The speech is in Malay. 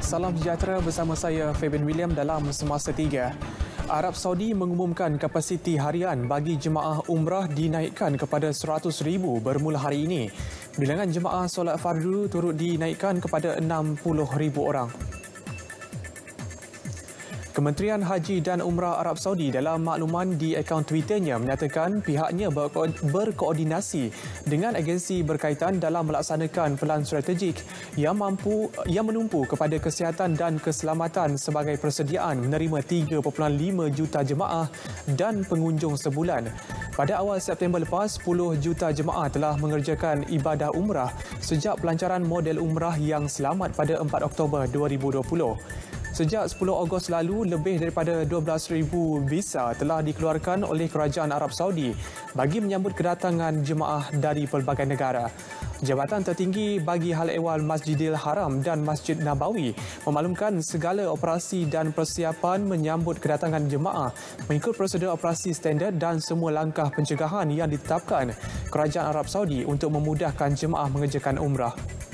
Salam sejahtera bersama saya Fabian William dalam Semasa 3. Arab Saudi mengumumkan kapasiti harian bagi jemaah umrah dinaikkan kepada 100,000 bermula hari ini. Bilangan jemaah solat fardu turut dinaikkan kepada 60,000 orang. Kementerian Haji dan Umrah Arab Saudi dalam makluman di akaun Twitternya menyatakan pihaknya berkoordinasi dengan agensi berkaitan dalam melaksanakan pelan strategik yang menumpu kepada kesihatan dan keselamatan sebagai persediaan menerima 3.5 juta jemaah dan pengunjung sebulan. Pada awal September lepas, 10 juta jemaah telah mengerjakan ibadah umrah sejak pelancaran model umrah yang selamat pada 4 Oktober 2020. Sejak 10 Ogos lalu, lebih daripada 12,000 visa telah dikeluarkan oleh Kerajaan Arab Saudi bagi menyambut kedatangan jemaah dari pelbagai negara. Jabatan tertinggi bagi hal ehwal Masjidil Haram dan Masjid Nabawi memaklumkan segala operasi dan persiapan menyambut kedatangan jemaah mengikut prosedur operasi standard dan semua langkah pencegahan yang ditetapkan Kerajaan Arab Saudi untuk memudahkan jemaah mengerjakan umrah.